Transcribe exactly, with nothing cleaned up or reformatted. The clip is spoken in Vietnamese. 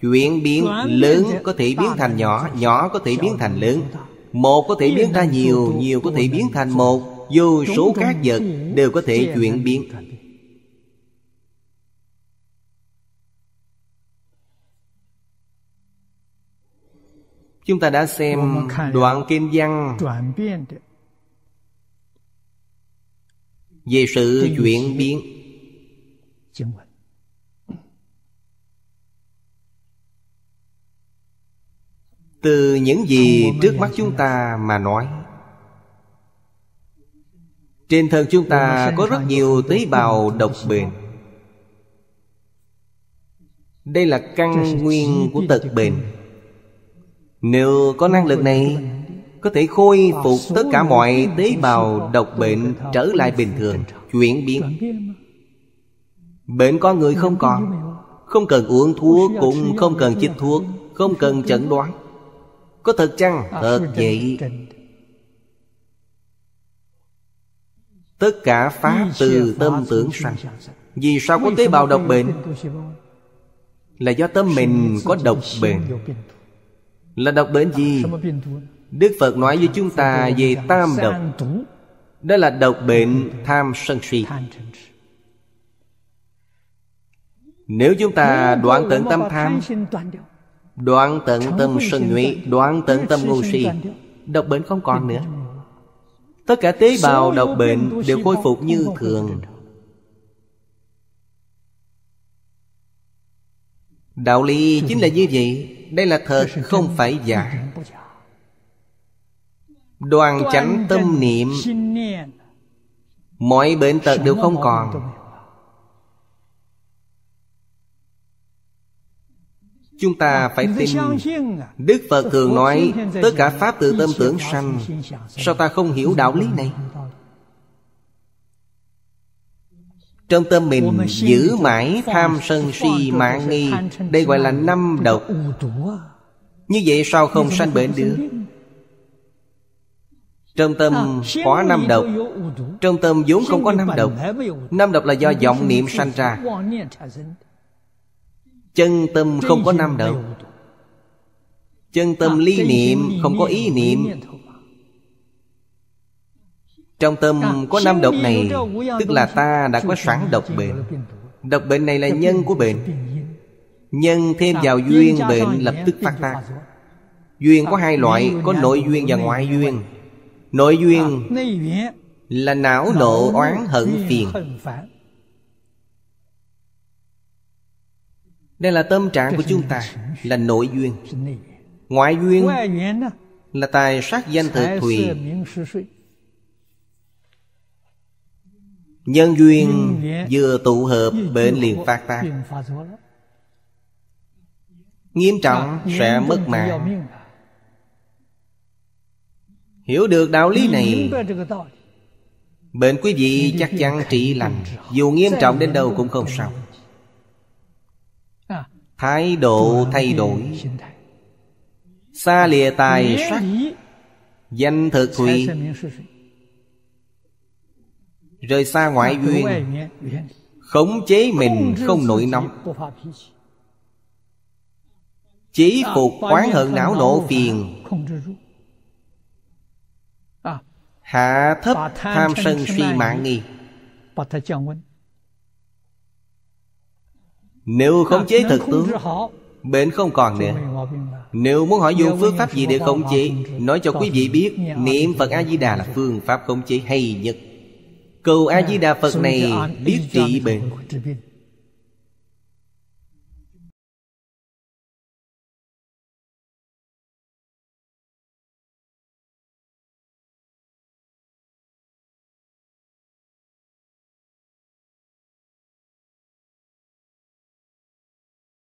Chuyển biến lớn có thể biến thành nhỏ, nhỏ có thể biến thành lớn. Một có thể biến ra nhiều, nhiều có thể biến thành một. Vô số các vật đều có thể chuyển biến. Chúng ta đã xem đoạn kinh văn về sự chuyển biến. Từ những gì trước mắt chúng ta mà nói, trên thân chúng ta có rất nhiều tế bào độc bệnh. Đây là căn nguyên của tật bệnh. Nếu có năng lực này, có thể khôi phục tất cả mọi tế bào độc bệnh trở lại bình thường, chuyển biến. Bệnh con người không còn, không cần uống thuốc, cũng không cần chích thuốc, không cần chẩn đoán. Có thật chăng? Thật vậy. Tất cả pháp từ tâm tưởng sanh. Vì sao có tế bào độc bệnh? Là do tâm mình có độc bệnh. Là độc bệnh gì? Đức Phật nói với chúng ta về tam độc. Đó là độc bệnh tham sân si. Nếu chúng ta đoạn tận tâm tham, đoạn tận tâm sân nhuệ, đoạn tận tâm ngu si, độc bệnh không còn nữa. Tất cả tế bào độc bệnh đều khôi phục như thường. Đạo lý chính là như vậy. Đây là thật, không phải giả. Đoan chánh tâm niệm, mọi bệnh tật đều không còn. Chúng ta phải tin. Đức Phật thường nói tất cả pháp từ tâm tưởng sanh. Sao ta không hiểu đạo lý này? Trong tâm mình giữ mãi tham sân si mạn nghi. Đây gọi là năm độc. Như vậy sao không sanh bệnh được? Trong tâm có năm độc. Trong tâm vốn không có năm độc. Năm độc là do vọng niệm sanh ra. Chân tâm không có năm độc. Chân tâm ly niệm, không có ý niệm. Trong tâm có năm độc này, tức là ta đã có sẵn độc bệnh. Độc bệnh này là nhân của bệnh. Nhân thêm vào duyên, bệnh lập tức phát tác. Duyên có hai loại, có nội duyên và ngoại duyên. Nội duyên là não nộ oán hận phiền. Đây là tâm trạng của chúng ta, là nội duyên. Ngoại duyên là tài sắc danh thực thùy. Nhân duyên vừa tụ hợp, bệnh liền phát tác. Nghiêm trọng sẽ mất mạng. Hiểu được đạo lý này, bệnh quý vị chắc chắn trị lành. Dù nghiêm trọng đến đâu cũng không sao. Thái độ thay đổi, xa lìa tài sắc danh thực thùy, rời xa ngoại duyên, khống chế mình không nổi nóng, chế phục oán hận não nộ phiền, hạ thấp tham sân si mạn nghi. Nếu khống chế thật tướng, bệnh không còn nữa. Nếu muốn hỏi dùng phương pháp gì để khống chế, nói cho quý vị biết, niệm Phật A-di-đà là phương pháp khống chế hay nhất. Cầu A-di-đà Phật này biết trị bệnh.